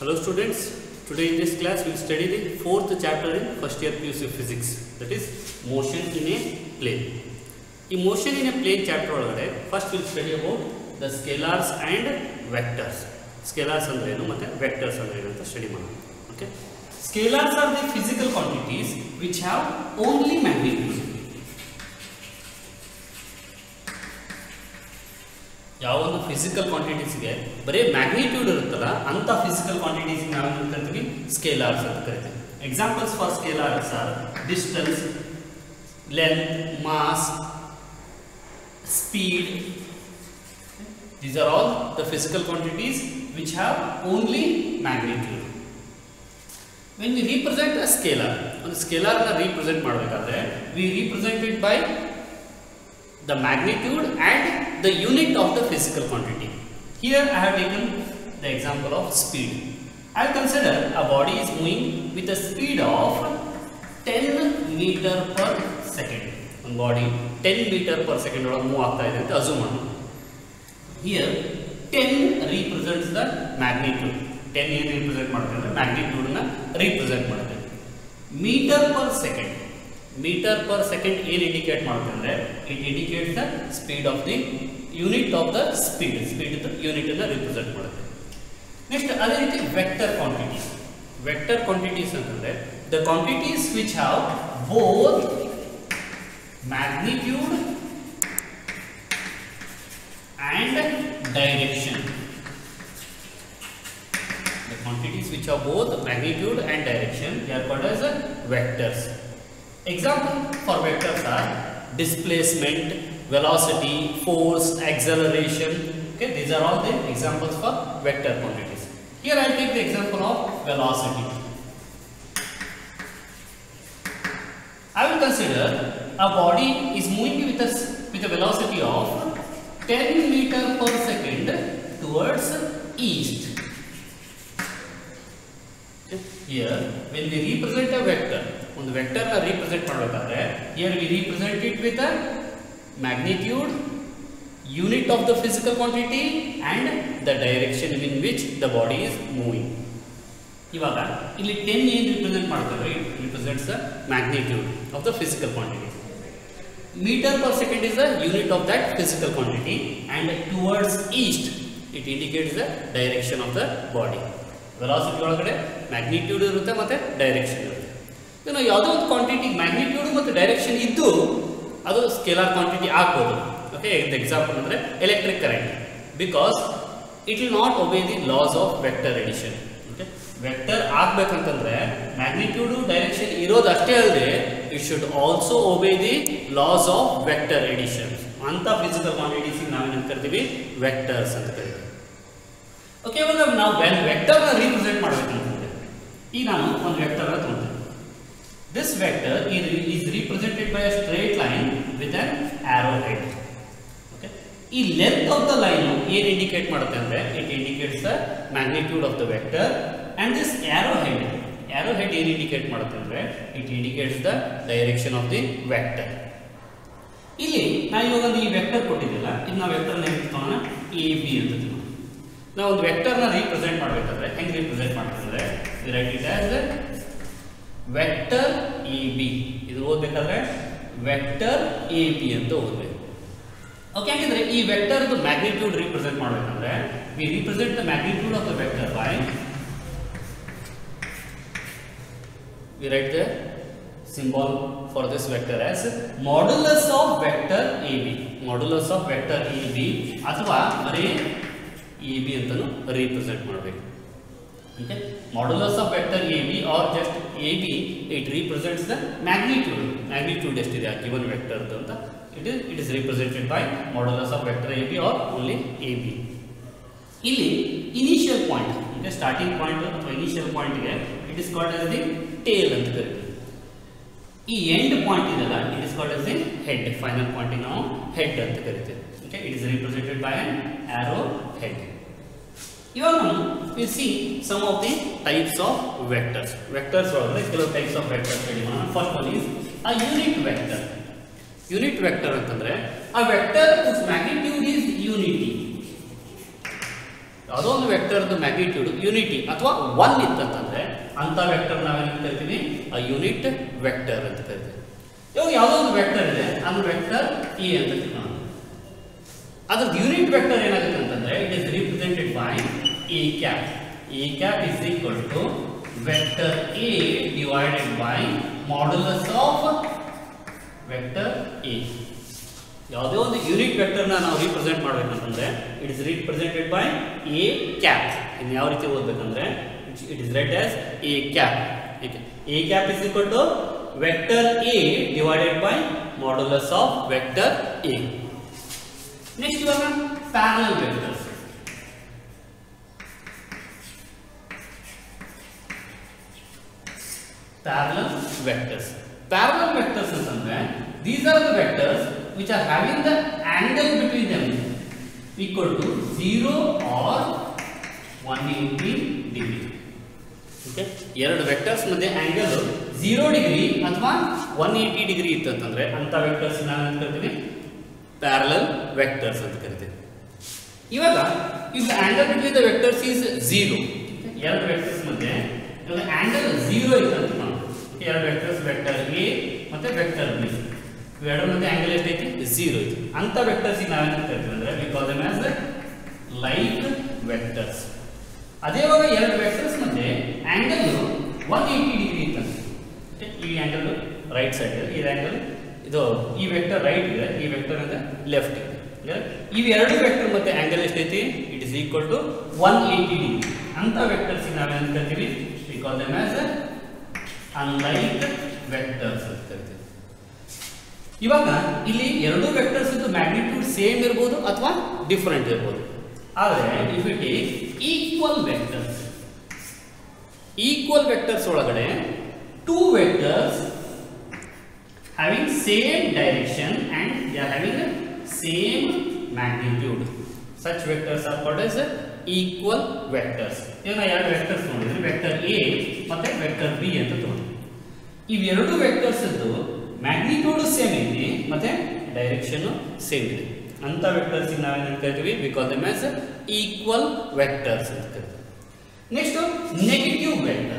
Hello students, today in this class we will study the fourth chapter in first year PUC physics, that is motion in a plane. In motion in a plane chapter first we will study about the scalars and vectors. Scalars andre enu matte vectors andre enu anta study ಮಾಡೋಣ. Okay, scalars are the physical quantities which have only magnitude. ಯಾವ ಒಂದು physical ಕ್ವಾಂಟಿಟೀಸ್ಗೆ ಬರೀ magnitude ಇರುತ್ತಲ್ಲ ಅಂತ physical quantities ನಾವು ಏನು ಕರಿತೀವಿ scalars ಅಂತ ಕರಿತೀವಿ. Examples for scalars are distance, length, mass, speed. These are all the physical quantities which have only magnitude. When we represent a scalar, ಒಂದು ಸ್ಕೇಲಾರ್ ನ represent ಮಾಡಬೇಕಾದ್ರೆ we represent it by the magnitude and the unit of the physical quantity. Here I have taken the example of speed. I will consider a body is moving with a speed of 10 meter per second. One body 10 meter per second ಒಳಗೆ move ಆಗ್ತಾ ಇದೆ ಅಂತ assume ಮಾಡೋಣ. Here 10 represents the magnitude. 10 ಏನು represent ಮಾಡುತ್ತೆ ಅಂದ್ರೆ magnitude ನ represent ಮಾಡುತ್ತೆ. Meter per second. Meter per second ಏನು indicate ಮಾಡುತ್ತೆ ಅಂದ್ರೆ it indicates the speed of the unit of the speed. Speed the unit ಅನ್ನು represent ಮಾಡುತ್ತೆ. Next ಅದೇ ರೀತಿ vector quantities. Vector quantities ಅಂತಂದ್ರೆ the quantities which have both magnitude and direction. The quantities which have both magnitude and direction, they are called as vectors. Example for vectors are displacement, velocity, force, acceleration. Okay, these are all the examples for vector quantities. Here I take the example of velocity. I will consider a body is moving with a velocity of 10 meter per second towards east. Okay. Here when we represent a vector, ಒಂದು vector ನ represent ಮಾಡಬೇಕಾದ್ರೆ here we represent it with a magnitude, unit of the physical quantity and the direction in which the body is moving. ಇವಾಗ ಇಲ್ಲಿ 10 ಏನು represent ಮಾಡ್ತಾರೆ, it represents the magnitude of the physical quantity. Meter per second is the unit of that physical quantity and towards east it indicates the direction of the body. velocity ಒಳಗಡೆ magnitude ಇರುತ್ತೆ ಮತ್ತೆ direction ಇರುತ್ತೆ. ಇನ್ನು ಯಾವುದೋ ಒಂದು quantity magnitude ಮತ್ತು direction ಇದ್ದು ಅದು ಸ್ಕೇಲಾರ್ ಕ್ವಾಂಟಿಟಿ ಆಗ್ಬೋದು. ಓಕೆ, ಎಕ್ಸಾಂಪಲ್ ಅಂದರೆ electric current, because it will not obey the laws of vector addition. Okay, vector ಆಗ್ಬೇಕಂತಂದ್ರೆ ಮ್ಯಾಗ್ನಿಟ್ಯೂಡು ಡೈರೆಕ್ಷನ್ ಇರೋದು ಅಷ್ಟೇ ಅಲ್ಲದೆ it should also obey the laws of vector addition. ಅಂತ ಫಿಸಿಕಲ್ ಕ್ವಾಂಟಿಟೀಸ್ ನಾವೇನು ಕರಿತೀವಿ vectors ಅಂತ ಕರಿತೀವಿ. ಓಕೆ, ಇವಾಗ ನಾವು ವೆಕ್ಟರ್ನ ರೀಪ್ರೆಸೆಂಟ್ ಮಾಡಬೇಕಂತಂದ್ರೆ ಈಗ ನಾನು ಒಂದು ವೆಕ್ಟರ್ನ ತಗೊಂತೀನಿ. This vector is represented by a straight line with an arrowhead. Okay, ಈ length of the line ಏನು indicate ಮಾಡುತ್ತೆ ಅಂದ್ರೆ it indicates the magnitude of the vector and this arrowhead ಏನು indicate ಮಾಡುತ್ತೆ ಅಂದ್ರೆ it indicates the direction of the vector. ಇಲ್ಲಿ ನಾವು ಇವಾಗ ಒಂದು ಈ ವೆಕ್ಟರ್ ಕೊಟ್ಟಿದ್ದಿಲ್ಲ, ಇದು ನಾವು ವೆಕ್ಟರ್ ನ ತಗೋಣ AB ಅಂತ ತಗೋಣ. ನಾವು ಒಂದು ವೆಕ್ಟರ್ ನ ರಿಪ್ರೆಸೆಂಟ್ ಮಾಡಬೇಕಾದ್ರೆ ಹೆಂಗೆ ರಿಪ್ರೆಸೆಂಟ್ ಮಾಡ್ತೀವಿ, we write it as vector AB. ಇದು ಓದಬೇಕಾದ್ರೆ ವೆಕ್ಟರ್ AB ಅಂತ ಓದಬೇಕು. ಓಕೆ, ಹಾಗಿದ್ರೆ ಈ ವೆಕ್ಟರ್ ಮ್ಯಾಗ್ನಿಟ್ಯೂಡ್ ರಿಪ್ರೆಸೆಂಟ್ ಮಾಡಬೇಕಂದ್ರೆ we represent the magnitude of the vector by we write the symbol for this vector as modulus of vector AB. Modulus of vector AB ಅಥವಾ ಬರೀ AB ಅಂತಲೂ represent ಮಾಡಬೇಕು. Okay, modulus of vector AB or just AB, it represents the magnitude ಎಷ್ಟಿದೆ ಆ given vector ಅಂತ it is represented by modulus of vector AB or only AB. ಇಲ್ಲಿ initial point, okay, starting point ಅಥವಾ initial point ಗೆ it is called as the tail ಅಂತ ಕರೀತೀವಿ. ಈ end point ಇದೆಲ್ಲ it is called as the head. final point ಗೆ ನಾವು head ಅಂತ ಕರೀತೀವಿ. Okay, it is represented by an arrow head. ಇವಾಗ we see some of the types of vectors. Vectors ಒಳಗಡೆ ಕೆಲವು types of vectors ಹೇಳಿ ಮಾಡೋಣ. First one is a unit vector. Unit vector ಅಂತಂದ್ರೆ a vector whose magnitude is unity. ಯಾವುದೋ ಒಂದು ವೆಕ್ಟರ್ದು magnitude unity ಅಥವಾ 1 ಇತ್ತಂತಂದ್ರೆ ಅಂತ ವೆಕ್ಟರ್ ನಾವೇನು ಕರಿತೀವಿ ಆ ಯೂನಿಟ್ ವೆಕ್ಟರ್ ಅಂತ ಕರಿತೀವಿ. ಇವಾಗ ಯಾವುದೋ ಒಂದು ವೆಕ್ಟರ್ ಇದೆ, ಅದು ವೆಕ್ಟರ್ ಎ ಅಂತ ತಿಳ್ಕೊಳ್ಳೋಣ. ಅದ್ರದ್ದು ಯೂನಿಟ್ ವೆಕ್ಟರ್ ಏನಾಗುತ್ತೆ ಅಂತಂದ್ರೆ it is represented by A cap. A cap is equal to vector A divided by modulus of vector A. ಯಾವುದೇ ಒಂದು ಯೂನಿಟ್ ವೆಕ್ಟರ್ನ ನಾವು ರಿಪ್ರೆಸೆಂಟ್ ಮಾಡಬೇಕಂತಂದ್ರೆ it is represented by A cap. ಇನ್ನು ಯಾವ ರೀತಿ ಓದಬೇಕಂದ್ರೆ it is read as A cap. A cap is equal to vector A divided by modulus of vector A. Next ಇವಾಗ parallel vectors. Parallel vectors. Parallel vectors ಅಂತಂದ್ರೆ these are the vectors which are having the angle between them equal to 0 or 180 degree. Okay, ಎರಡು vectors ಮಧ್ಯೆ angle 0 degree ಅಥವಾ 180 degree ಇತ್ತಂತಂದ್ರೆ ಅಂತ vectors ನಾವು ಏನು ಕರಿತೀವಿ parallel vectors ಅಂತ ಕರಿತೀವಿ. ಇವಾಗ if the angle between the vectors is 0, ಎರಡು ವೆಕ್ಟರ್ಸ್ ಮಧ್ಯೆ ಆಂಗಲ್ 0 ಇತ್ತಂತ ಎರಡು ವೆಕ್ಟರ್ಸ್ ವೆಕ್ಟರ್ ಎ ಮತ್ತೆ ವೆಕ್ಟರ್ ಬಿ ಇವೆರಡರ ಮಧ್ಯೆ ಆಂಗಲ್ ಎಷ್ಟೈತಿ 0 ಐತಿ. ಅಂತ ವೆಕ್ಟರ್ಸ್ ನಾವೇನು ಕರಿತೀವಿ ಅಂದ್ರೆ we call them as like vectors. ಅದೇ ಇವಾಗ ಎರಡು ವೆಕ್ಟರ್ಸ್ ಮಧ್ಯೆ ಆಂಗಲ್ 180 ಡಿಗ್ರಿ ಇತ್ತಂತೆ. ಈ ಆಂಗಲ್ ರೈಟ್ ಸೈಡ್ ಇದೆ, ಈ ಆಂಗಲ್ ಇದು ಈ ವೆಕ್ಟರ್ ರೈಟ್ ಇದೆ, ಈ ವೆಕ್ಟರ್ ಅಂದ್ರೆ ಲೆಫ್ಟ್ ಇದೆ. ಇವೆರಡು ವೆಕ್ಟರ್ ಮತ್ತೆ ಆಂಗಲ್ ಎಷ್ಟೈತಿ it is equal to 180 degree. ಅಂತ ವೆಕ್ಟರ್ಸ್ ನಾವೇನು ಕರಿತೀವಿ we call them as unlike vectors ಅಂತ ಕರಿತೀವಿ. ಇವಾಗ ಇಲ್ಲಿ ಎರಡು ವೆಕ್ಟರ್ಸ್ ಇದ್ದು ಮ್ಯಾಗ್ನಿಟ್ಯೂಡ್ ಸೇಮ್ ಇರಬಹುದು ಅಥವಾ ಡಿಫರೆಂಟ್ ಇರಬಹುದು. ಆದರೆ if it is equal vectors, equal vectors ಒಳಗಡೆ two vectors having same direction and they are having same magnitude, such vectors are called as equal vectors. ಈಗ ನಾವು ಎರಡು ವೆಕ್ಟರ್ಸ್ ನೋಡಿದ್ರೆ ವೆಕ್ಟರ್ ಎ ಮತ್ತೆ ವೆಕ್ಟರ್ ಬಿ ಅಂತ ತಗೊಂಡ್ವಿ. ಇವೆರಡು ವೆಕ್ಟರ್ಸ್ ಇದ್ದು ಮ್ಯಾಗ್ನಿಟ್ಯೂಡ್ ಸೇಮ್ ಐತಿ ಮತ್ತೆ ಡೈರೆಕ್ಷನ್ ಸೇಮ್ ಇದೆ. ಅಂತ ವೆಕ್ಟರ್ಸ್ ನಾವೇನು ಕರಿತೀವಿ we call them as equal vectors ಅಂತ ಕರಿತೀವಿ. Next negative vector.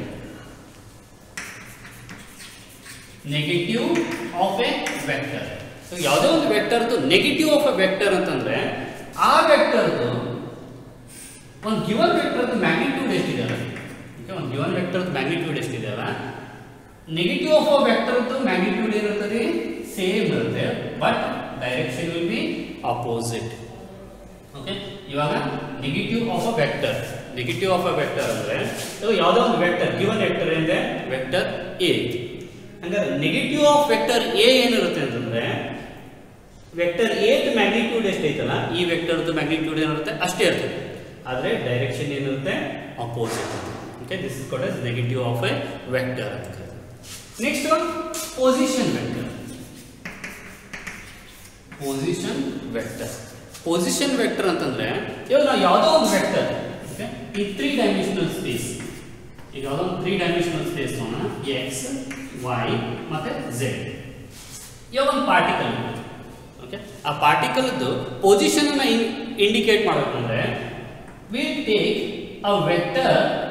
Negative of a vector. ಯಾವುದೇ ಒಂದು ವೆಕ್ಟರ್ದು ನೆಗೆಟಿವ್ ಆಫ್ ಎ ವೆಕ್ಟರ್ ಅಂತಂದ್ರೆ ಆ ವೆಕ್ಟರ್ದು ಒಂದು ಗಿವನ್ ವೆಕ್ಟರ್ದು ಮ್ಯಾಗ್ನಿಟ್ಯೂಡ್ ಎಷ್ಟಿದೆಯಲ್ಲ, ಒಂದು ಗಿವನ್ ವೆಕ್ಟರ್ದು ಮ್ಯಾಗ್ನಿಟ್ಯೂಡ್ ಎಷ್ಟಿದೆಯಲ್ಲ, ನೆಗೆಟಿವ್ ಆಫ್ ಅ ವೆಕ್ಟರ್ದು ಮ್ಯಾಗ್ನಿಟ್ಯೂಡ್ ಏನಿರ್ತದೆ ಸೇಮ್ ಇರುತ್ತೆ, but direction will be opposite. Okay, ಇವಾಗ negative of a vector, negative of a vector ಅಂದ್ರೆ ಯಾವುದೋ ಒಂದು ವೆಕ್ಟರ್ ಗಿವನ್ ವೆಕ್ಟರ್ ಏನಿದೆ ವೆಕ್ಟರ್ ಎ. ಹಂಗಾದ್ರೆ ನೆಗೆಟಿವ್ ಆಫ್ ವೆಕ್ಟರ್ ಎ ಏನಿರುತ್ತೆ ಅಂತಂದ್ರೆ ವೆಕ್ಟರ್ ಎ ಮ್ಯಾಗ್ನಿಟ್ಯೂಡ್ ಎಷ್ಟೈತಲ್ಲ ಈ ವೆಕ್ಟರ್ದು ಮ್ಯಾಗ್ನಿಟ್ಯೂಡ್ ಏನಿರುತ್ತೆ ಅಷ್ಟೇ ಇರ್ತದೆ, ಆದರೆ ಡೈರೆಕ್ಷನ್ ಏನಿರುತ್ತೆ opposite. Okay, this is called as negative of a vector ಅಂತ ಕರೀತಾರೆ. Next one position vector. Position vector, position vector ಅಂತಂದ್ರೆ ಇವಾಗ ನಾವು ಯಾವುದೋ ಒಂದು ವೆಕ್ಟರ್ ಈ 3 ಡೈಮೆನ್ಷನಲ್ ಸ್ಪೇಸ್, ಈಗ ಯಾವುದೋ ಒಂದು 3 ಡೈಮೆನ್ಷನಲ್ ಸ್ಪೇಸ್ ನೋಡೋಣ, ಎಕ್ಸ್ ವೈ ಮತ್ತೆ ಝೆಡ್. ಇವಾಗ ಒಂದು ಪಾರ್ಟಿಕಲ್ ಇದೆ. ಓಕೆ, ಆ ಪಾರ್ಟಿಕಲ್ದು ಪೊಸಿಷನ್ ಅನ್ನ ಇಂಡಿಕೇಟ್ ಮಾಡಬೇಕಂದ್ರೆ we take a vector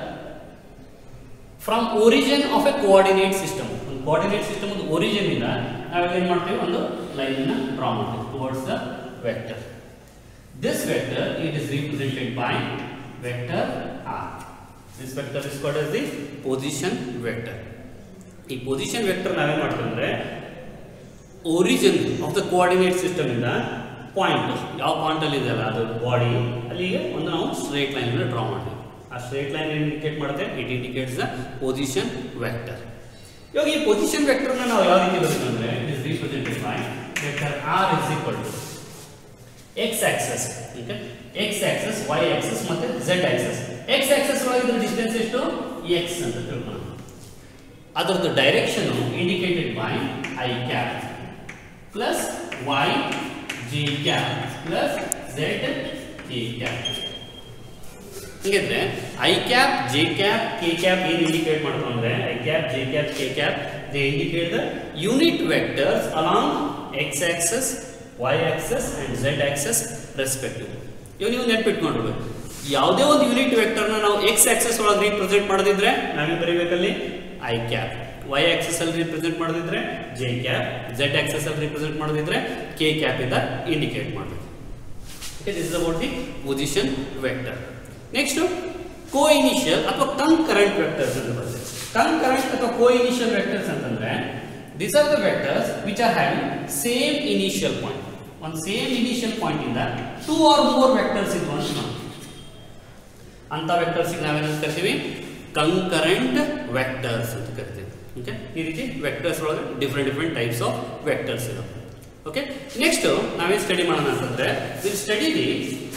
from origin of a coordinate system. ಒಂದು ಕೋಆರ್ಡಿನೇಟ್ ಸಿಸ್ಟಮ್ ಒಂದು ಒರಿಜಿನ್ ಇಂದ ನಾವು ಏನು ಮಾಡ್ತೀವಿ ಒಂದು ಲೈನ್ ಅನ್ನು ಡ್ರಾ ಮಾಡ್ತೀವಿ towards the vector. This vector it is represented by vector r. This vector is called as the position vector. ಈ ಪೊಸಿಷನ್ ವೆಕ್ಟರ್ ನಾವೇನು ಮಾಡ್ತೀವಿ ಅಂದ್ರೆ origin of the coordinate system ಇಂದ ಪಾಯಿಂಟ್ ಯಾವ ಪಾಯಿಂಟ್ ಅಲ್ಲಿ ಇದೆಯಲ್ಲ ಅದು ಬಾಡಿ ಅಲ್ಲಿಗೆ ಒಂದು ನಾವು ಸ್ಟ್ರೇಟ್ ಲೈನ್ ಅನ್ನು ಡ್ರಾ ಮಾಡ್ತೀವಿ. ಆ ಸ್ಟ್ರೇಟ್ ಲೈನ್ ಇಂಡಿಕೇಟ್ ಮಾಡುತ್ತೆ, it indicates the position vector. ಇವಾಗ ಈ ಪೊಸಿಷನ್ ವೆಕ್ಟರ್ ನಾವು ಯಾವ ರೀತಿ ಬರುತ್ತೆ ಅಂದ್ರೆ it is represented by vector r is equal to x axis. ಓಕೆ, x axis, y axis ಮತ್ತೆ z axis. x axis ಒಳಗಿನ ಡಿಸ್ಟೆನ್ಸ್ ಎಷ್ಟು x ಅಂತ ತಿಳ್ಕೊಳ್ಳೋಣ. ಅದರದ್ದು direction indicated by i cap plus y j cap plus z k cap. ಹೀಗಿದ್ರೆ i cap j cap k cap ಏನು indicate ಮಾಡ್ತಾರೆ ಅಂದ್ರೆ i cap j cap k cap they indicate the unit vectors along x axis y axis and z axis respectively. ಇವು ನೀವು ನೆನಪಿಟ್ಕೊಂಡ್ಬಿಡ್ಬೇಕು. ಯಾವುದೇ ಒಂದು unit ವೆಕ್ಟರ್ನ ನಾವು ಎಕ್ಸ್ ಆಕ್ಸಿಸ್ ಒಳಗೆ ರೀಪ್ರೆಸೆಂಟ್ ಮಾಡೋದಿದ್ರೆ ನಾವೇನು ಬರೀಬೇಕಲ್ಲಿ ಐ ಕ್ಯಾಪ್, ವೈ ಆಕ್ಸಿಸ್ ಅಲ್ಲಿ ರೀಪ್ರೆಸೆಂಟ್ ಮಾಡೋದಿದ್ರೆ ಜೆ ಕ್ಯಾಪ್, ಝೆಡ್ ಆಕ್ಸಿಸ್ ಅಲ್ಲಿ ರೀಪ್ರೆಸೆಂಟ್ ಮಾಡೋದಿದ್ರೆ ಕೆ ಕ್ಯಾಪ್ ಇಂದ ಇಂಡಿಕೇಟ್ ಮಾಡಬೇಕು. This is about the position vector. Next coinitial ಅಥವಾ ಕಂಕರೆಂಟ್ ವೆಕ್ಟರ್ಸ್ ಅಂತ ಬರ್ತದೆ. ಕಂಕರೆಂಟ್ ಅಥವಾ ಕೋ-ಇನಿಷಿಯಲ್ ವೆಕ್ಟರ್ಸ್ ಅಂತಂದ್ರೆ these are the vectors which are having same initial point. One same initial point ಇಂದ two or more vectors ಇದ್ವು ಅಂತ ನಾವು ಅಂತ ವೆಕ್ಟರ್ಸ್ ನಾವೇನು ಕರಿತೀವಿ ಕಂಕರೆಂಟ್ ವೆಕ್ಟರ್ಸ್ ಅಂತ ಕರಿತೀವಿ. ಓಕೆ, ಈ ರೀತಿ ವೆಕ್ಟರ್ಸ್ ಒಳಗೆ ಡಿಫರೆಂಟ್ ಟೈಪ್ಸ್ ಆಫ್ ವೆಕ್ಟರ್ಸ್ ಇದಾವೆ. ಓಕೆ, ನೆಕ್ಸ್ಟ್ ನಾವೇನು ಸ್ಟಡಿ ಮಾಡೋಣ ಅಂತಂದ್ರೆ will study the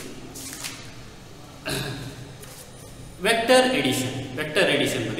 vector addition. Vector addition ಬಗ್ಗೆ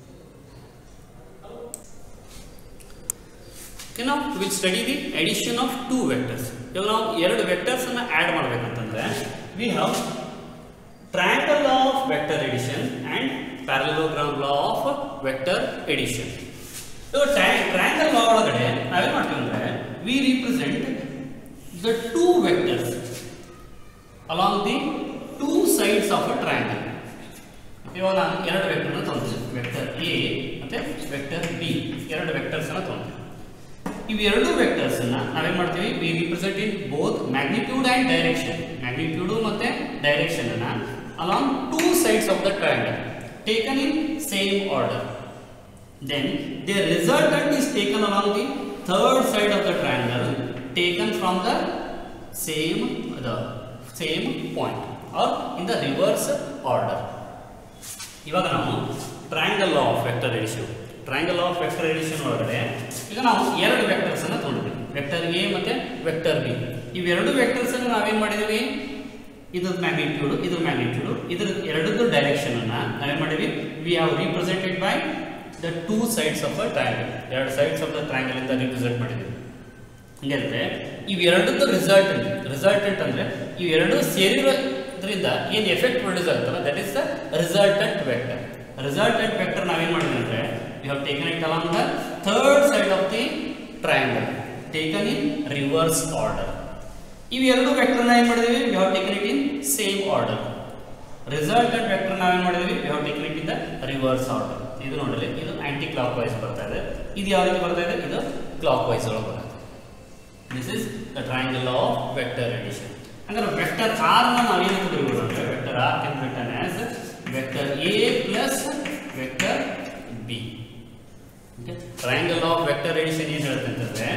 ನಾವು will study the addition of two vectors. ಇವಾಗ ನಾವು ಎರಡು ವೆಕ್ಟರ್ಸ್ ಅನ್ನ ಆಡ್ ಮಾಡಬೇಕಂತಂದ್ರೆ we have triangle of vector addition and parallelogram law of vector addition. Triangle law ಒಳಗಡೆ ನಾವೇನ್ ಮಾಡ್ತೀವಿ ಅಂದ್ರೆ we represent the two vectors along the two sides of a triangle. ಇವಾಗ ನಾನು ಎರಡು ವೆಕ್ಟರ್ನ ತಗೊಂಡಿದ್ದೀನಿ, ವೆಕ್ಟರ್ ಎ ಮತ್ತೆ ವೆಕ್ಟರ್ ಬಿ, ಎರಡು ವೆಕ್ಟರ್ಸ್ ಅನ್ನ ತಗೊಂಡಿದ್ದೀನಿ. ಇವೆರಡು ವೆಕ್ಟರ್ಸ್ ಅನ್ನ ನಾವೇನ್ ಮಾಡ್ತೀವಿ we represent in both magnitude and direction. Magnitude ಮತ್ತೆ ಡೈರೆಕ್ಷನ್ ಅನ್ನ along two sides of the triangle taken in same order. Then the resultant is taken along the third side of the triangle taken from the same point or in the reverse order. ಇವಾಗ ನಾವು triangle law of vector addition, triangle of vector addition ಒಳಗಡೆ ಈಗ ನಾವು ಎರಡು vectors ಅನ್ನ ತಗೊಂಡಿದ್ದೀವಿ, vector A ಮತ್ತೆ vector B. ಇವೆರಡು ವೆಕ್ಟರ್ಸ್ ಅನ್ನು ನಾವೇನ್ ಮಾಡಿದೀವಿ, ಇದ್ರ ಮ್ಯಾಗ್ನಿಟ್ಯೂಡ್ ಇದ್ರ ಎರಡದ್ದು ಡೈರೆಕ್ಷನ್ ಅನ್ನ ನಾವೇನ್ ಮಾಡಿದ್ವಿ we have represented by the two sides of a triangle. ಎರಡು ಸೈಡ್ಸ್ ಆಫ್ ದ ಟ್ರಯಾಂಗಲ್ ಇಂದ ರಿಪ್ರೆಸೆಂಟ್ ಮಾಡಿದ್ವಿ. ಹಂಗಂದ್ರೆ ಇವೆರಡದ್ದು ರಿಸಲ್ಟೆಂಟ್ ಅಂದ್ರೆ ಇವೆರಡು ಸೇರಿರೋದ್ರಿಂದ ಏನು ಎಫೆಕ್ಟ್ ಪ್ರೊಡ್ಯೂಸ್ ಆಗ್ತಲ್ಲ that is the resultant vector. Resultant vector ನಾವೇನ್ ಮಾಡಿದ್ವಿ ಅಂದ್ರೆ we have taken it along the third side of the triangle taken in reverse order. ಇವೆರಡು ವೆಕ್ಟರ್ ನ ಏನು ಮಾಡಿದ್ವಿ we have taken it in same order. Resultant vector ನಾವೇನು ಮಾಡಿದ್ವಿ we have taken it in the reverse order. ಇದು ನೋಡಲಿ, ಇದು aunty clock wise ಬರ್ತಾ ಇದೆ, ಇದು ಯಾವ ರೀತಿ ಬರ್ತಾ ಇದೆ, ಇದು ಕ್ಲಾಕ್ ವೈಸ್ ಒಳಗೆ ಬರುತ್ತೆ. This is the triangle of vector addition. ಅಂದ್ರೆ ವೆಕ್ಟರ್ ಆರ್ ನ ನಾವು ಏನು ಬರೀಬಹುದು ಅಂದ್ರೆ vector R can be written as vector A plus vector B. Triangle of vector addition ಏನು ಹೇಳುತ್ತೆ ಅಂತಂದ್ರೆ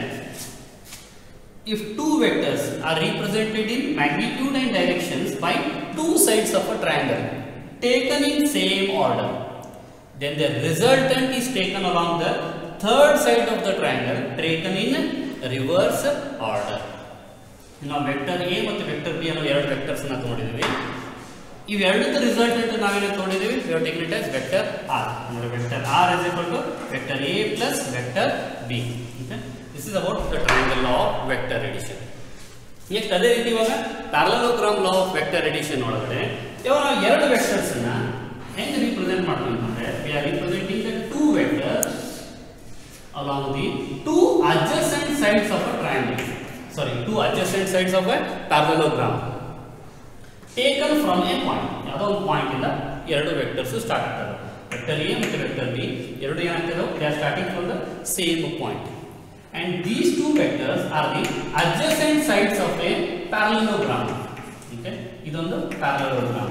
if two vectors are represented in magnitude and directions by two sides of a triangle taken in same order, then the resultant is taken along the third side of the triangle taken in reverse order. ನಾವು vector A ಮತ್ತು vector B ಅನ್ನೋ ಎರಡು vectors ಅನ್ನ ತಗೊಂಡಿದ್ದೀವಿ. ಇವೆರಡದ resultant ನಾವೇನು ತಗೊಂಡಿದ್ದೀವಿ we have taken it as vector r. ಅಂದ್ರೆ vector r is equal to vector a plus vector b. Okay, this is about the triangle law of vector addition. Next ಅದೇ ರೀತಿ ಇವಾಗ parallelogram law of vector addition ಒಳಗಡೆ ಇವಾಗ ನಾವು ಎರಡು vectors ಅನ್ನ ಹೆಂಗೆ ರಿಪ್ರೆಸೆಂಟ್ ಮಾಡ್ತೀವಿ ಅಂದ್ರೆ we are representing the two vectors along the two adjacent sides of a triangle. Two adjacent sides of a parallelogram taken from a point. ಯಾವುದೋ ಒಂದು ಪಾಯಿಂಟ್ ಇಂದ ಎರಡು ವೆಕ್ಟರ್ಸ್ ಸ್ಟಾರ್ಟ್ ಆಗ್ತವೆ. ವೆಕ್ಟರ್ ಎ ಮತ್ತು ವೆಕ್ಟರ್ ಬಿ ಎರಡು ಏನಾಗ್ತದೆ they are starting from the same point. And these two vectors are the adjacent sides of a parallelogram. Okay, ಇದೊಂದು parallelogram.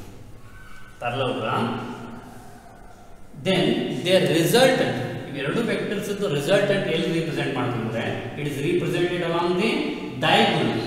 Then their resultant, ಇವೆರಡು ವೆಕ್ಟರ್ಸ್ ಇದ್ದು resultant ಎಲ್ಲಿ represent ಮಾಡ್ತೀವಿ ಅಂದ್ರೆ it is represented along the diagonal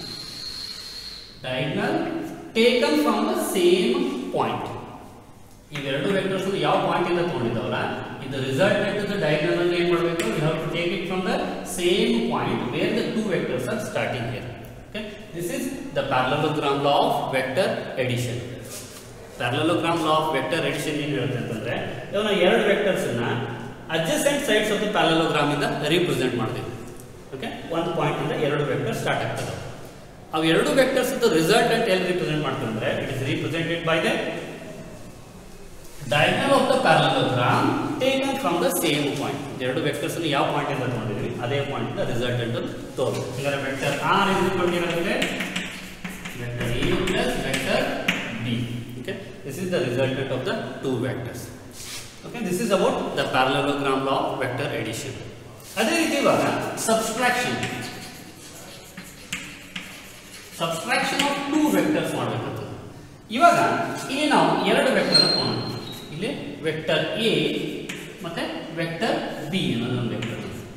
taken from the same point. ಇವೆರಡು vectors ಯಾವ point ಇಂದ ತಗೊಂಡಿದ್ದಾವಲ್ಲ ಇದು ರಿಸಲ್ಟೆಂಟ್ ಡಯಾಗೋನಲ್ ಅಲ್ಲಿ ಏನು ಮಾಡಬೇಕು we have to take it from the same point where the two vectors are starting here. Okay, this is the parallelogram law of vector addition. Parallelogram law of vector addition ಏನು ಹೇಳುತ್ತೆ ಅಂತಂದ್ರೆ ಇವಾಗ ನಾವು ಎರಡು vectors ಅನ್ನ adjacent sides of the parallelogram ಇಂದ represent ಮಾಡ್ತೀವಿ. Okay, ಒಂದು ಪಾಯಿಂಟ್ ಇಂದ ಎರಡು ವೆಕ್ಟರ್ ಸ್ಟಾರ್ಟ್ ಆಗ್ತದೆ. ಅವು ಎರಡು ವೆಕ್ಟರ್ಸ್ ರಿಸಲ್ಟೆಂಟ್ ಎಲ್ಲಿ ರಿಪ್ರೆಸೆಂಟ್ ಮಾಡ್ತೀವಿ ಅಂದ್ರೆ it is represented by the diagonal of the parallelogram taken from the same point. ಎರಡು ವೆಕ್ಟರ್ಸ್ ಅನ್ನು ಯಾವ ಪಾಯಿಂಟ್ ಇಂದ ತಗೊಂಡಿದ್ದೀವಿ ಅದೇ ಪಾಯಿಂಟ್ ಇಂದ ರಿಸಲ್ಟೆಂಟ್ ತೋರಿಸ್ತೀವಿ. ಈಗ vector r is equal to vector a plus vector b. B. Okay, this is the resultant of the two vectors. Okay, this is about the parallelogram law of vector addition. ಅದೇ ರೀತಿ ಇವಾಗ subtraction of two vectors ಮಾಡಬೇಕಾಗ್ತದೆ. ಇವಾಗ ಇಲ್ಲಿ ನಾವು ಎರಡು vector ತಗೊಂಡು ಇಲ್ಲಿ ವೆಕ್ಟರ್ ಎ ಮತ್ತೆ ವೆಕ್ಟರ್ ಬಿ ಅನ್ನೋದು ಒಂದು ವೆಕ್ಟರ್.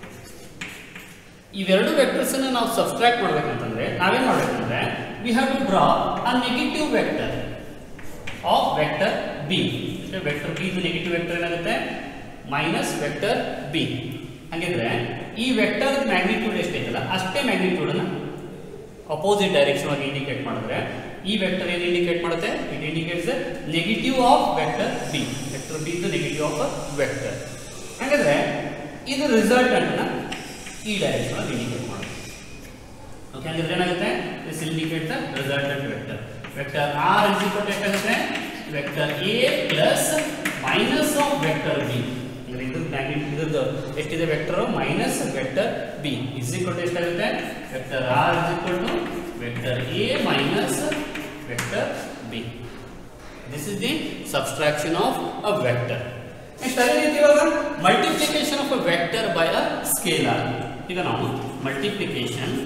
ಇವೆರಡು ವೆಕ್ಟರ್ಸ್ ಅನ್ನು ನಾವು ಸಬ್ಸ್ಟ್ರಾಕ್ಟ್ ಮಾಡಬೇಕಂತಂದ್ರೆ ನಾವೇನ್ ಮಾಡಬೇಕಂದ್ರೆ we have to draw a negative vector of vector B. Vector B ಇದು ನೆಗೆಟಿವ್ ವೆಕ್ಟರ್ ಏನಾಗುತ್ತೆ ಮೈನಸ್ ವೆಕ್ಟರ್ ಬಿ. ಹಾಗಿದ್ರೆ ಈ ವೆಕ್ಟರ್ ಮ್ಯಾಗ್ನಿಟ್ಯೂಡ್ ಎಷ್ಟೈತಲ್ಲ ಅಷ್ಟೇ ಮ್ಯಾಗ್ನಿಟ್ಯೂಡ್ ಅನ್ನ ಅಪೋಸಿಟ್ ಡೈರೆಕ್ಷನ್ ಆಗಿ ಇಂಡಿಕೇಟ್ ಮಾಡಿದ್ರೆ ಈ ವೆಕ್ಟರ್ ಏನು ಇಂಡಿಕೇಟ್ ಮಾಡುತ್ತೆ, it indicates the negative of vector B. Vector B ಇದು ನೆಗೆಟಿವ್ ಆಫ್ ವೆಕ್ಟರ್. ಹಾಗಾದ್ರೆ ಇದು ರಿಸಲ್ಟೆಂಟ್ ನ ಈ ಡೈರೆಕ್ಷನ್ ಆಗಿ ಇಂಡಿಕೇಟ್ ಮಾಡುತ್ತೆ. ಓಕೆ, ಹಾಗಾದ್ರೆ ಏನಾಗುತ್ತೆ this indicate the resultant vector. Vector R is equal to ಎಷ್ಟಾಗುತ್ತೆ vector A plus minus of vector B. ಇದು ಮ್ಯಾಗ್ನಿಟ್ಯೂಡ್ ಇದ್ರದ್ದು ಎಷ್ಟಿದೆ vector minus vector B is equal to ಎಷ್ಟಾಗುತ್ತೆ vector R is equal to vector A minus vector B. This is the subtraction of a vector. Next ಅದೇ ರೀತಿ ಇವಾಗ multiplication of a vector by a scalar. ಈಗ ನಾವು multiplication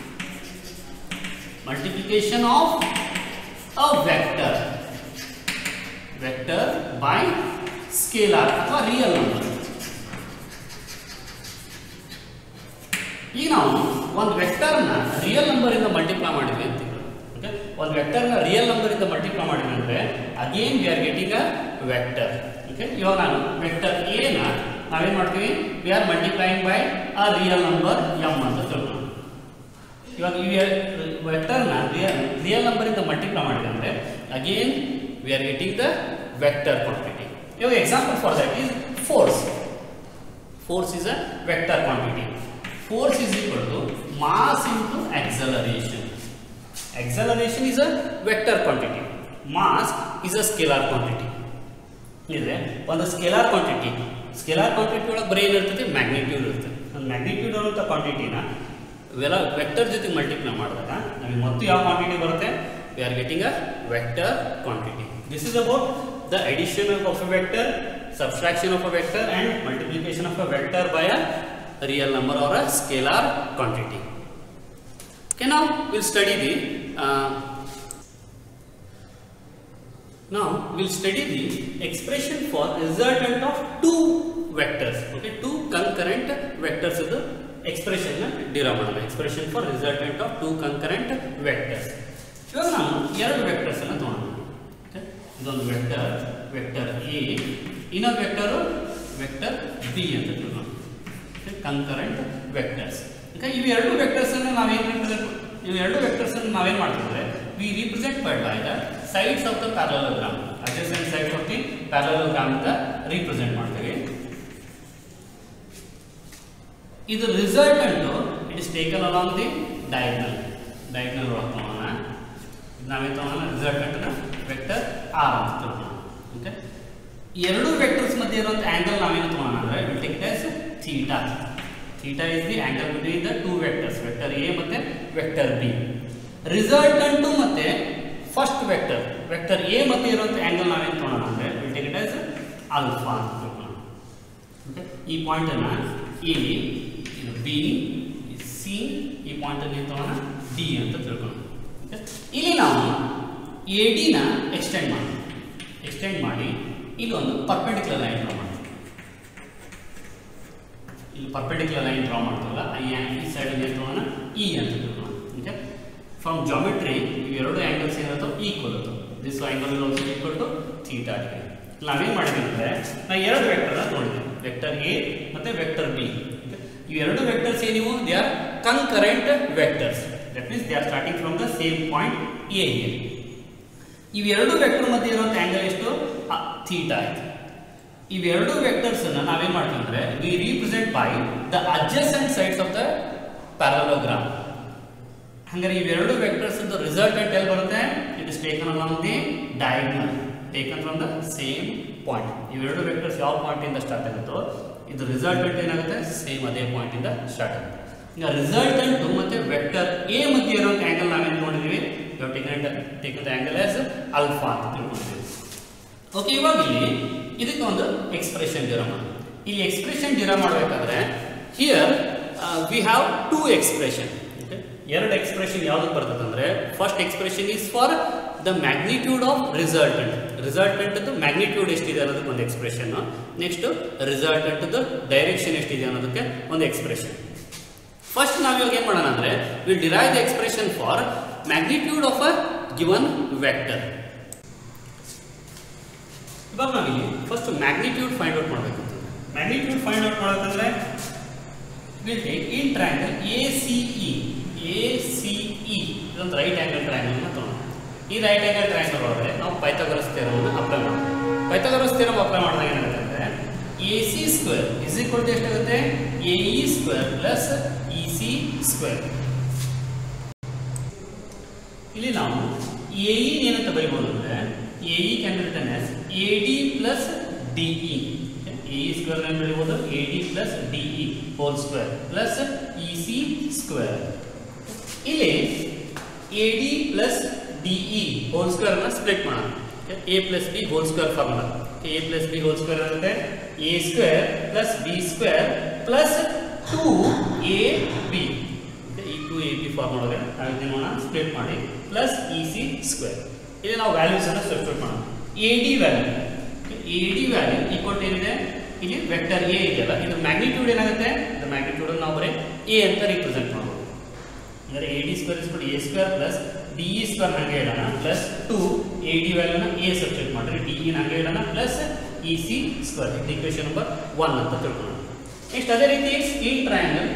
of a vector by scalar ಅಥವಾ real number. ಈಗ ನಾವು ಒಂದು ವೆಕ್ಟರ್ನ ರಿಯಲ್ ನಂಬರ್ ಇಂದ ಮಲ್ಟಿಪ್ಲೈ ಮಾಡಿದ್ವಿ ಅಂತ. ಓಕೆ, ಒಂದು ವೆಕ್ಟರ್ನ ರಿಯಲ್ ನಂಬರ್ ಇಂದ ಮಲ್ಟಿಪ್ಲೈ ಮಾಡಿದ್ವಿ ಅಂದ್ರೆ again we are getting a vector. Okay, ಇವಾಗ ನಾನು ವೆಕ್ಟರ್ ಎ ನ ನಾವೇನ್ ಮಾಡ್ತೀವಿ we are multiplying by a real number m ಅಂತ ತಿಳ್ಕೊಂಡು. ಇವಾಗ ಈ ವೆಕ್ಟರ್ನ ರಿಯಲ್ ನಂಬರ್ ಇಂದ ಮಲ್ಟಿಪ್ಲೈ ಮಾಡಿದ್ವಿ ಅಂದ್ರೆ again we are getting the vector quantity. ಇವಾಗ example for that is force. Force is a vector quantity. Force is equal to mass into acceleration. Acceleration is a vector quantity. Mass is a scalar quantity. ಇದೆ ಒಂದು scalar quantity. Scalar quantity ಒಳಗೆ ಬರೀ ಏನಿರ್ತದೆ magnitude ಇರ್ತದೆ. ಒಂದು magnitude ಅನ್ನುವಂಥ ಕ್ವಾಂಟಿಟಿನ ಇವೆಲ್ಲ vector ಜೊತೆ ಮಲ್ಟಿಪ್ಲೈ ಮಾಡಿದಾಗ ನಮಗೆ ಮತ್ತು ಯಾವ ಕ್ವಾಂಟಿಟಿ ಬರುತ್ತೆ we are getting a vector quantity. This is about the addition of a vector, subtraction of a vector and multiplication of a vector by a real number or a scalar quantity. Okay, now we'll study the expression for resultant of two vectors. Okay, two concurrent vectors is the expression derive ಮಾಡಲ್ಲ. expression for resultant of two concurrent vectors. ಇವಾಗ ನಾವು ಎರಡು vectors ಅನ್ನು ತಗೊಳ್ಳೋಣ. ಇದೊಂದು vector A, ಇನ್ನೊಂದು vector B ಅಂತ ತಿಳ್ಕೊಳ್ಳೋಣ. Concurrent vectors. ಇವು ಎರಡು ವೆಕ್ಟರ್ಸ್ ಅನ್ನು ನಾವೇನ್ ಮಾಡ್ತಿದ್ರೆ we represent by the sides of the parallelogram. Adjacent sides of the parallelogram ಅಂತ ರಿಪ್ರೆಸೆಂಟ್ ಮಾಡ್ತೇವೆ. ಇದು resultant it is taken along the diagonal ಒಳಗೆ ತಗೋಣ. ನಾವೇನು ತಗೋಣ ರಿಸಲ್ಟೆಂಟ್ ವೆಕ್ಟರ್ ಆರ್ ಅಂತ ತಗೋಣ. ಓಕೆ, ಎರಡು ವೆಕ್ಟರ್ಸ್ ಮಧ್ಯೆ ಇರುವಂಥ ಆಂಗಲ್ ನಾವೇನು ತಗೋಣ ಅಂದರೆ will take it as theta. Theta is the angle between the two vectors, vector A ಮತ್ತೆ ವೆಕ್ಟರ್ ಬಿ. ರಿಸಲ್ಟೆಂಟು ಮತ್ತೆ ಫಸ್ಟ್ ವೆಕ್ಟರ್ ಎ ಮತ್ತೆ ಇರುವಂಥ ಆಂಗಲ್ ನಾವೇನು ತಗೋಣ ಅಂದರೆ will take it as alpha ಅಂತ ತಗೋಣ. ಓಕೆ, ಈ ಪಾಯಿಂಟನ್ನು ಎ, ಬಿ, ಸಿ, ಈ ಪಾಯಿಂಟನ್ನು ಏನು ತಗೋಣ ಡಿ ಅಂತ ತಿಳ್ಕೊಳ್ಳೋಣ. ಇಲ್ಲಿ ನಾವು ಎ ಡಿನ ಎಕ್ಸ್ಟೆಂಡ್ ಮಾಡಿ ಇಲ್ಲೊಂದು ಪರ್ಪೆಂಡಿಕ್ಯುಲರ್ ಲೈನ್ ಡ್ರಾ ಮಾಡ್ತೀವಿ. ಇಲ್ಲಿ ಪರ್ಪೆಂಡಿಕ್ಯುಲರ್ ಲೈನ್ ಡ್ರಾ ಮಾಡ್ತೀವಲ್ಲ ಈ ಸೈಡ್ ಏನು ತಗೋಣ ಇ ಅಂತ ತಿಳ್ಕೊಳ್ಳೋಣ. ಓಕೆ, ಫ್ರಮ್ ಜಾಮೆಟ್ರಿ ಇವೆರಡು ಆ್ಯಂಗಲ್ಸ್ ಏನಿರುತ್ತೋ ಈಕ್ವಲ್ ಇರ್ತವೆ. This angle is also equal to theta degree. ನಾವೇನು ಮಾಡಿದ್ದೀವಿ ಅಂದರೆ ನಾವು ಎರಡು ವೆಕ್ಟರ್ನ ತೊಗೊಂಡಿದ್ದೀವಿ, ವೆಕ್ಟರ್ ಎ ಮತ್ತು ವೆಕ್ಟರ್ ಬಿ. ಇವೆರಡು ವೆಕ್ಟರ್ಸ್ ಏನಿವು they are concurrent vectors. That means they are starting from the same point A here. ಇವೆರಡು ವೆಕ್ಟರ್ ಮಧ್ಯೆ ಇರುವಂಥ ಆಂಗಲ್ ಎಷ್ಟು ಥೀಟಾ ಆಯ್ತು. ಇವೆರಡು ವೆಕ್ಟರ್ಸ್ ಅನ್ನು ನಾವೇನ್ ಮಾಡ್ತೀವಿ ಅಂದ್ರೆ we represent by the adjacent sides of the parallelogram. ಹಂಗಾರೆ ಇವೆರಡು ವೆಕ್ಟರ್ಸ್ ರಿಸಲ್ಟೆಂಟ್ ಎಲ್ಲಿ ಬರುತ್ತೆ it is taken along the diagonal, taken from the same point. ಇವೆರಡು ವೆಕ್ಟರ್ಸ್ ಯಾವ ಪಾಯಿಂಟ್ ಇಂದ ಸ್ಟಾರ್ಟ್ ಆಗುತ್ತೋ ಇದು ರಿಸಲ್ಟೆಂಟ್ ಏನಾಗುತ್ತೆ ಸೇಮ್ ಅದೇ ಪಾಯಿಂಟ್ ಇಂದ ಸ್ಟಾರ್ಟ್ ಆಗುತ್ತೆ. ಈಗ ರಿಸಲ್ಟೆಂಟ್ ಮತ್ತೆ ವೆಕ್ಟರ್ ಎ ಮಧ್ಯೆ ಇರುವಂಥ ಆಂಗಲ್ ನಾವೇನು ನೋಡಿದೀವಿ have taken the angle as alpha ಅಂತ ತಿಳ್ಕೊಂಡಿದ್ದೀವಿ. ಓಕೆ, ಇವಾಗ ಇಲ್ಲಿ ಇದಕ್ಕೆ ಒಂದು ಎಕ್ಸ್ಪ್ರೆಷನ್ ಡಿರೈವ್ ಮಾಡೋಣ. ಇಲ್ಲಿ ಎಕ್ಸ್ಪ್ರೆಷನ್ ಡಿರೈವ್ ಮಾಡಬೇಕಾದ್ರೆ here we have two expression. ಎರಡು ಎಕ್ಸ್ಪ್ರೆಷನ್ ಯಾವ್ದಕ್ಕೆ ಬರ್ತದೆ ಅಂದ್ರೆ, first expression is for the magnitude of resultant magnitude ಎಷ್ಟಿದೆ ಅನ್ನೋದಕ್ಕೆ ಒಂದು ಎಕ್ಸ್ಪ್ರೆಷನ್, ನೆಕ್ಸ್ಟ್ ರಿಸಲ್ಟೆಂಟ್ ಡೈರೆಕ್ಷನ್ ಎಷ್ಟಿದೆ ಅನ್ನೋದಕ್ಕೆ ಒಂದು ಎಕ್ಸ್ಪ್ರೆಷನ್. ಫಸ್ಟ್ ನಾವು ಇವಾಗ ಏನ್ ಮಾಡೋಣ ಅಂದ್ರೆ, will derive the expression for magnitude of a given vector. ಇವಾಗ ನಾವಿಲ್ಲಿ ಫಸ್ಟ್ ಮ್ಯಾಗ್ನಿಟ್ಯೂಡ್ ಫೈಂಡ್ ಔಟ್ ಮಾಡಬೇಕು. ಮ್ಯಾಗ್ನಿಟ್ಯೂಡ್ ಫೈಂಡ್ ಔಟ್ ಮಾಡಬೇಕಂದ್ರೆ will take in triangle ACE ಇದೊಂದು ರೈಟ್ ಆಂಗಲ್ ಟ್ರಯಾಂಗಲ್ ಅನ್ನು ತಗೊಳ್ಳೋಣ. ಈ ರೈಟ್ ಆಂಗಲ್ ಟ್ರಯಾಂಗಲ್ ಒಳಗಡೆ ನಾವು ಪೈಥಾಗರಸ್ ಥಿಯರಮ್ ಅನ್ನು ಅಪ್ಲೈ ಮಾಡೋಣ. ಪೈಥಾಗರಸ್ ಥಿಯರಮ್ ಅಪ್ಲೈ ಮಾಡಿದಾಗ ಏನಾಗುತ್ತೆ ಅಂದ್ರೆ, AC square is equal to ಎಷ್ಟಾಗುತ್ತೆ, AE square plus EC square. ಇಲ್ಲಿ ನಾವು AE ಏನಂತ ಬರೀಬಹುದು ಅಂದ್ರೆ, AE can be written as AD plus DE. AE square ಅನ್ನು ಬರೀಬಹುದು AD plus DE whole square plus EC square. ಇಲ್ಲಿ AD plus DE whole square ಅನ್ನು ಸ್ಪ್ಲಿಟ್ ಮಾಡೋಣ. A plus B whole square formula. A plus B whole square ಆಗುತ್ತೆ A square plus B square plus 2AB. ಈ 2AB ಫಾರ್ಮುಲಾಗೆ ನಾವು ಇದನ್ನ ಮಾಡೋಣ, split ಮಾಡಿ plus EC square. ಇಲ್ಲಿ ನಾವು ವ್ಯಾಲ್ಯೂಸ್ ಅನ್ನು ಸಬ್ಸ್ಟಿಟ್ಯೂಟ್ ಮಾಡೋಣ. AD ವ್ಯಾಲ್ಯೂ ಈಕ್ವಲ್ ಟು ಏನಿದೆ, ಇಲ್ಲಿ ವೆಕ್ಟರ್ A ಇದೆಯಲ್ಲ, ಇದು ಮ್ಯಾಗ್ನಿಟ್ಯೂಡ್ ಏನಾಗುತ್ತೆ, ಇದು ಮ್ಯಾಗ್ನಿಟ್ಯೂಡ್ ಅನ್ನು ನಾವು ಬರೀ A ಅಂತ ರಿಪ್ರೆಸೆಂಟ್ ಮಾಡಬಹುದು. ಅಂದರೆ AD square is A square plus DE square ನಂಗೆ ಇಡೋಣ ಪ್ಲಸ್ 2 AD ವ್ಯಾಲ್ಯೂನ A ಸಬ್ಸ್ಟಿಟ್ಯೂಟ್ ಮಾಡಿದ್ರೆ DE ನಂಗೆ ಇಡೋಣ ಪ್ಲಸ್ EC ಸ್ಕ್ವೇರ್. ಇದು ಈಕ್ವೇಷನ್ ನಂಬರ್ 1 ಅಂತ ತಿಳ್ಕೊಳ್ಳೋಣ. ನೆಕ್ಸ್ಟ್ ಅದೇ ರೀತಿ in triangle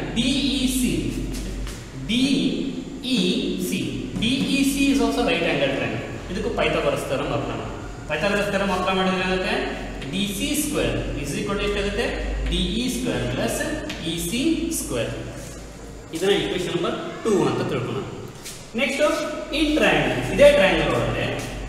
DEC is also right angle triangle. ಇದಕ್ಕೂ ಪೈಥಾಗರಸ್ ಥಿಯರಮ್ ಅಪ್ಲೈ ಮಾಡೋಣ. ಪೈಥಾಗರಸ್ ಥಿಯರಮ್ ಅಪ್ಲೈ ಮಾಡಿದ್ರೆ ಏನಾಗುತ್ತೆ, DC square is equal to ಎಷ್ಟಾಗುತ್ತೆ, DE square plus EC square. ಇದನ್ನ ಈಕ್ವೇಷನ್ ನಂಬರ್ 2 ಅಂತ ತಿಳ್ಕೊಳ್ಳೋಣ. ನೆಕ್ಸ್ಟ್ ಇನ್ ಟ್ರಯಾಂಗಲ್, ಇದೇ ಟ್ರಯಾಂಗಲ್ ಒಳಗಡೆ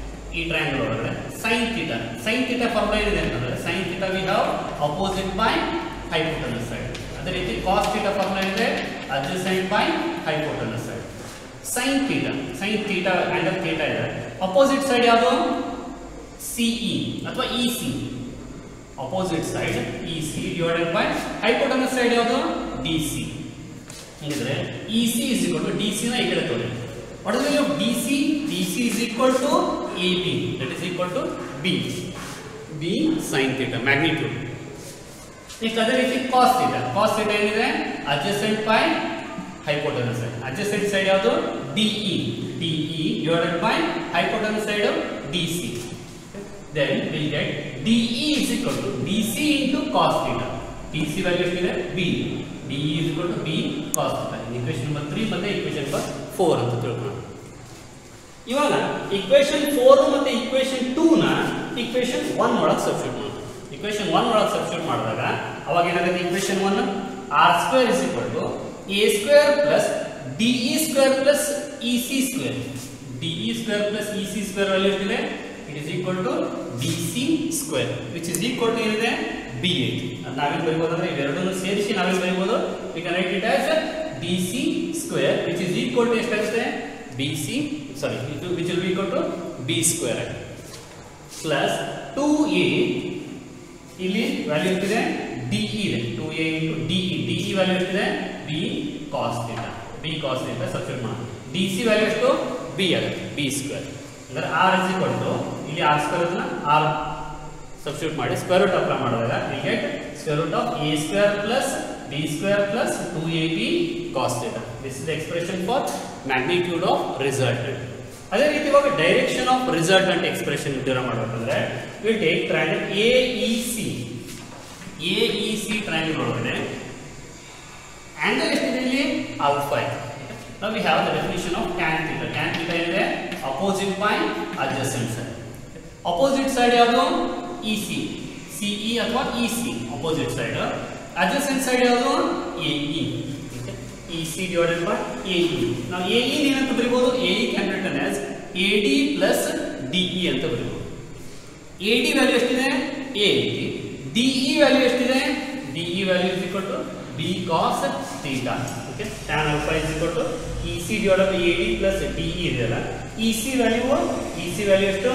sin ಥೀಟಾ ಫಾರ್ಮುಲಾ ಏನಿದೆ ಅಂತಂದ್ರೆ, sin theta we have opposite by hypotenuse side. ಅದೇ ರೀತಿ cos ಥೀಟಾ ಫಾರ್ಮುಲಾ ಇದೆ adjacent by hypotenuse side. sin theta angle theta ಇದೆ, ಅಪೋಸಿಟ್ ಸೈಡ್ ಯಾವುದು, CE ಅಥವಾ EC. Opposite side EC divided by hypotenuse side ಯಾವುದು, DC. ಹೀಗಿದ್ರೆ EC is equal to DC ನ ಈ ಕಡೆ ತಗೊಳ್ಳಿ. What is the value of DC? DC is equal to AB, that is equal to B sin theta magnitude. Next ಅದೇ ರೀತಿ cos theta ಏನಿದೆ, adjacent by hypotenuse side. Adjacent side ಯಾವುದು, DE divided by hypotenuse side of DC. Then we get DE is equal to DC into cos theta. DC value ಎಷ್ಟಿದೆ, B. DE is equal to B cos theta. Equation number 3 ಮತ್ತೆ equation number 4 ಅಂತ ತಿಳ್ಕೊಳ್ಳೋಣ. ಇವಾಗ equation 4 ಮತ್ತೆ equation 2 ನ equation 1 ಒಳಗೆ substitute ಮಾಡೋಣ. equation 1 ಒಳಗೆ ಸಬ್ಸ್ಟಿಟ್ಯೂಟ್ ಮಾಡಿದಾಗ ಅವಾಗ ಏನಾಗುತ್ತೆ, equation 1 r square is equal to a square plus DE square plus EC square. DE square plus EC square value ಎಷ್ಟಿದೆ, it is equal to DC square which is equal to ಏನಿದೆ, B8. ನಾವೇನು ಬರೀಬಹುದು ಅಂದ್ರೆ ಇವೆರಡನ್ನು ಸೇರಿಸಿ ನಾವೇನು ಬರೀಬಹುದು, we can write it as DC square which is equal to ಎಷ್ಟಾಗುತ್ತೆ, which will be equal to B square plus 2A. ಇಲ್ಲಿ value ಎಷ್ಟಿದೆ, DE ಇದೆ, 2A into DE ವ್ಯಾಲ್ಯೂ ಎಷ್ಟಿದೆ, B cos theta ಸಬ್ಸ್ಟಿಟ್ಯೂಟ್ ಮಾಡೋಣ. DC ವ್ಯಾಲ್ಯೂ ಎಷ್ಟು, B ಆಗುತ್ತೆ, B square. ಅಂದ್ರೆ R is equal to ಇಲ್ಲಿ R square ಅನ್ನು R ಸಬ್ಸ್ಟಿಟ್ಯೂಟ್ ಮಾಡಿ ಸ್ಕ್ವೇರ್ ರೂಟ್ ಅಪ್ಲೈ ಮಾಡಿದಾಗ we get square root of A square plus B square plus 2AB cos theta. This is the expression for magnitude of resultant. ಅದೇ ರೀತಿ ಇವಾಗ direction of resultant expression derive ಮಾಡಬೇಕಂದ್ರೆ we take triangle AEC triangle ಒಳಗಡೆ angle ಎಷ್ಟಿದೆ, ಇಲ್ಲಿ alpha ಇದೆ. Now we have the definition of tan theta. Tan theta ಏನಿದೆ, opposite by adjacent side. Opposite side ಯಾವುದು, EC, CE ಅಥವಾ EC opposite side. Adjacent side ಯಾವುದು, AE. EC divided by AE. Now AE ಏನಂತ ಬರೀಬಹುದು, AE can be written as AD plus DE ಅಂತ ಬರೀಬಹುದು. AD value ಎಷ್ಟಿದೆ, AD. DE value ಎಷ್ಟಿದೆ, DE value is equal to B cos theta. Okay, tan alpha is equal to EC C divided by A D plus D E ಇದೆಯಲ್ಲ, E C value ಎಷ್ಟು,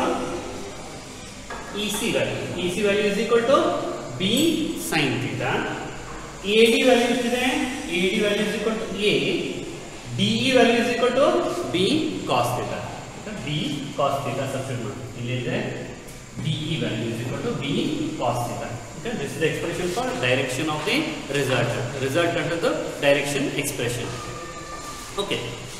E C value is equal to B sine theta. A D value ಎಷ್ಟಿದೆ, A D value is equal to A, D E value is equal to B cos theta. B cos theta substitute ಮಾಡಿ, ಇಲ್ಲಿದೆ D E value is equal to B cos theta. Okay, this is the expression for direction of the result under the direction expression. Okay.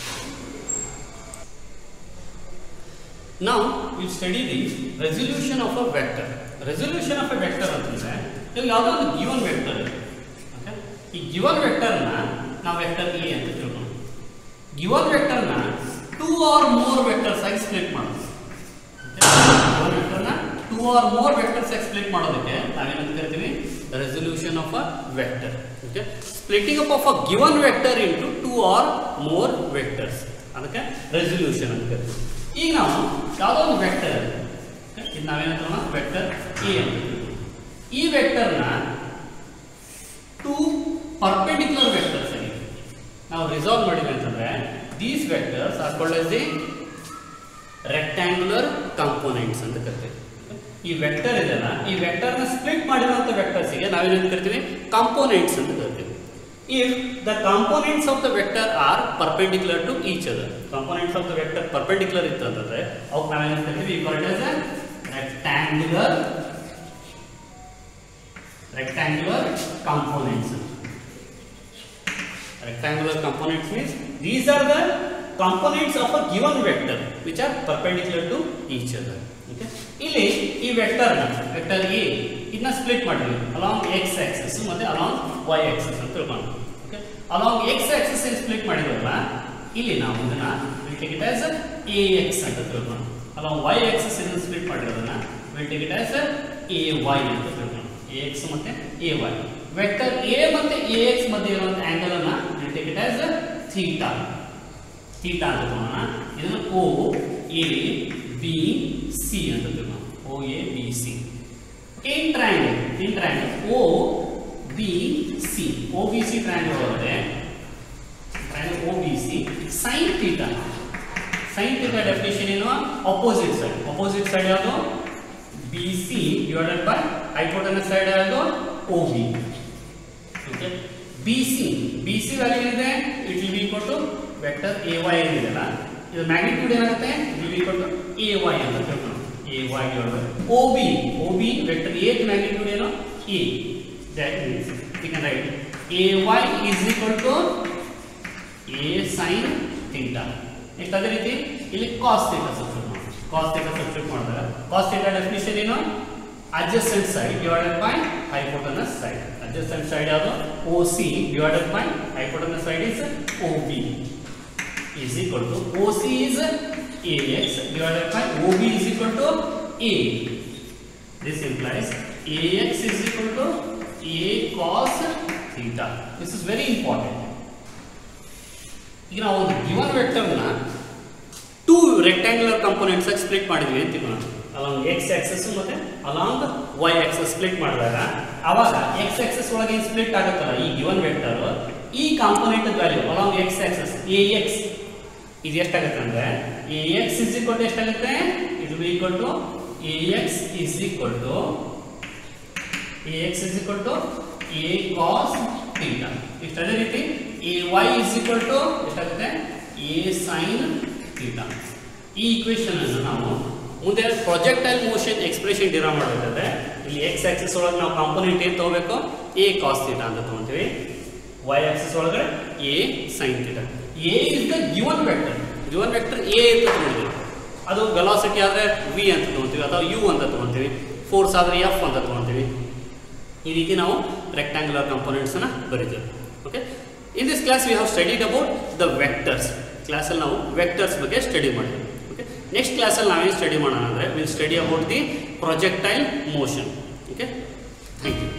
Now we study the resolution of a vector. Resolution of a vector ಅಂತಂದ್ರೆ ಇಲ್ಲಿ ಯಾವುದೋ ಒಂದು given vector ಇದೆ. Okay, ಈ given vector ನ ನಾವು vector A ಅಂತ ತಿಳ್ಕೊಳ್ಳೋಣ. given vector ನ 2 or more vectors ಆಗಿ ಸ್ಪ್ಲಿಟ್ ಮಾಡೋದು. given vector ನ 2 or more vectors ಆಗಿ ಸ್ಪ್ಲಿಟ್ ಮಾಡೋದಕ್ಕೆ ನಾವೇನಂತ ಕರಿತೀವಿ, resolution of a vector. Okay, splitting up of a given vector into 2 or more vectors, ಅದಕ್ಕೆ resolution ಅಂತ ಕರಿತೀವಿ. ಈಗ ನಾವು ಯಾವುದೋ ಒಂದು ವೆಕ್ಟರ್ ಇದು ನಾವೇನಂತ ವೆಕ್ಟರ್ ಎ ಅಂತ, ಈ ವೆಕ್ಟರ್ ನ 2 ಪರ್ಪೆಂಡಿಕ್ಯುಲರ್ ವೆಕ್ಟರ್ಸ್ ಆಗಿ ನಾವು ರಿಸಾಲ್ವ್ ಮಾಡಿದ್ವಿ ಅಂತಂದ್ರೆ these vectors are called as the rectangular components ಅಂತ ಕರಿತೀವಿ. ಈ ವೆಕ್ಟರ್ ಇದೆಲ್ಲ, ಈ ವೆಕ್ಟರ್ ನ ಸ್ಪ್ಲಿಟ್ ಮಾಡಿರುವಂತ ವೆಕ್ಟರ್ಸ್ ಗೆ ನಾವೇನಂತ ಕರಿತೀವಿ, ಕಾಂಪೋನೆಂಟ್ಸ್ ಅಂತ ಕರಿತೀವಿ. If the components of the vector are perpendicular to each other, components of the vector perpendicular ಇತ್ತು ಅಂತಂದ್ರೆ ಅವಕ್ಕೆ ನಾವೇನಂತ ಕರಿತೀವಿ, we call it as a rectangular components. Rectangular components means these are the components of a given vector which are perpendicular to each other. Okay, ಇಲ್ಲಿ ಈ vector A ಇದನ್ನ split ಮಾಡಿದ್ವಿ along x axis ಮತ್ತೆ along y axis ಅಂತ ತಿಳ್ಕೊಂಡು. Okay, along x axis split ಮಾಡಿದ್ವಲ್ಲ, ಇಲ್ಲಿ ನಾವು ಇದನ್ನ we take it as ax ಅಂತ ತಿಳ್ಕೊಂಡು, ಅಲಾಂಗ್ y ಆಕ್ಸಿಸ್ ಇದನ್ನ ಸ್ಪ್ಲಿಟ್ ಮಾಡಿರೋದನ್ನ we take it as ay ಅಂತ ತಿಳ್ಕೊಂಡು, ax ಮತ್ತೆ ay. ವೆಕ್ಟರ್ a ಮತ್ತೆ ax ಮಧ್ಯೆ ಇರುವಂತ ಆಂಗಲ್ ಅನ್ನ we take it as theta ಅಂತ ತಗೋಣ. ಇದನ್ನ o a b c ಅಂತ ತಗೋಣ, o a b c. in triangle o b c triangle ಒಳಗಡೆ triangle o b c sin theta definition ಏನು, ಅಪೋಸಿಟ್ ಸೈಡ್ ಯಾವುದು, bc divided by hypotenuse side ಯಾವುದು, ob. Okay, bc value ಇದೆ, it will be equal to vector ay ಇದೆಯಲ್ಲ, ಇದು magnitude ಏನಾಗುತ್ತೆ, it will be equal to ay ಅಂತ ತಿಳ್ಕೊಳ್ಳೋಣ. ay divided by ob vector a magnitude ಏನು, a. That means we can write ay is equal to a sin theta. next ಅದೇ ರೀತಿ ಇಲ್ಲಿ cos theta substitute ಮಾಡಿದಾಗ cos theta definition ಏನು, adjacent side divided by hypotenuse side. adjacent side ಯಾವುದು, OC divided by hypotenuse side is OB is equal to OC is AX divided by OB is equal to A. This implies AX is equal to A cos theta. This is very important. ಈಗ ನಾವು given vector ನ 2 rectangular components ಆಗಿ split ಮಾಡಿದ್ವಿ ಅಂತ ತಿಳ್ಕೊಳ್ಳೋಣ. along x axis ಮತ್ತೆ along y axis split ಮಾಡಿದಾಗ ಆವಾಗ x axis ಒಳಗೆ ಸ್ಪ್ಲಿಟ್ ಆಗುತ್ತಲ್ಲ ಈ given vector, ಈ component value along x axis ax ಇದು ಎಷ್ಟಾಗುತ್ತೆ ಅಂದ್ರೆ ax is equal to ಎಷ್ಟಾಗುತ್ತೆ, it will be equal to ax is equal to a cos theta. ಇಷ್ಟ ಅದೇ ರೀತಿ ay is equal to ಎಷ್ಟಾಗುತ್ತೆ, a sin theta. ಈ ಈಕ್ವೇಶನ್ ಅನ್ನು ನಾವು ಮುಂದೆ ಪ್ರೊಜೆಕ್ಟೈಲ್ ಮೋಷನ್ ಎಕ್ಸ್ಪ್ರೆಷನ್ ಡಿರೈವ್ ಮಾಡಬೇಕಾದ್ರೆ ಇಲ್ಲಿ x ಆಕ್ಸಿಸ್ ಒಳಗೆ ನಾವು ಕಾಂಪೊನೆಂಟ್ ಏನು ತಗೋಬೇಕು, a cos theta ಅಂತ ತಗೊಂತೀವಿ, y ಆಕ್ಸಿಸ್ ಒಳಗಡೆ a sin theta. a is the given vector a ಅಂತ ತಗೊಂಡಿದ್ದೀವಿ, ಅದು ವೆಲಾಸಿಟಿ ಆದ್ರೆ v ಅಂತ ತಗೊಂತೀವಿ ಅಥವಾ u ಅಂತ ತಗೊಂತೀವಿ, ಫೋರ್ಸ್ ಆದ್ರೆ f ಅಂತ ತಗೊಂತೀವಿ. ಈ ರೀತಿ ನಾವು ರೆಕ್ಟಾಂಗ್ಯುಲರ್ ಕಾಂಪೊನೆಂಟ್ಸ್ ಅನ್ನ ಬರೀತೀವಿ. Okay, in this class we have studied about the vectors. ಕ್ಲಾಸಲ್ಲಿ ನಾವು ವೆಕ್ಟರ್ಸ್ ಬಗ್ಗೆ ಸ್ಟಡಿ ಮಾಡಿದ್ವಿ. ಓಕೆ, ನೆಕ್ಸ್ಟ್ ಕ್ಲಾಸಲ್ಲಿ ನಾವೇನು ಸ್ಟಡಿ ಮಾಡೋಣ ಅಂದರೆ will study about the projectile motion. Okay, thank you.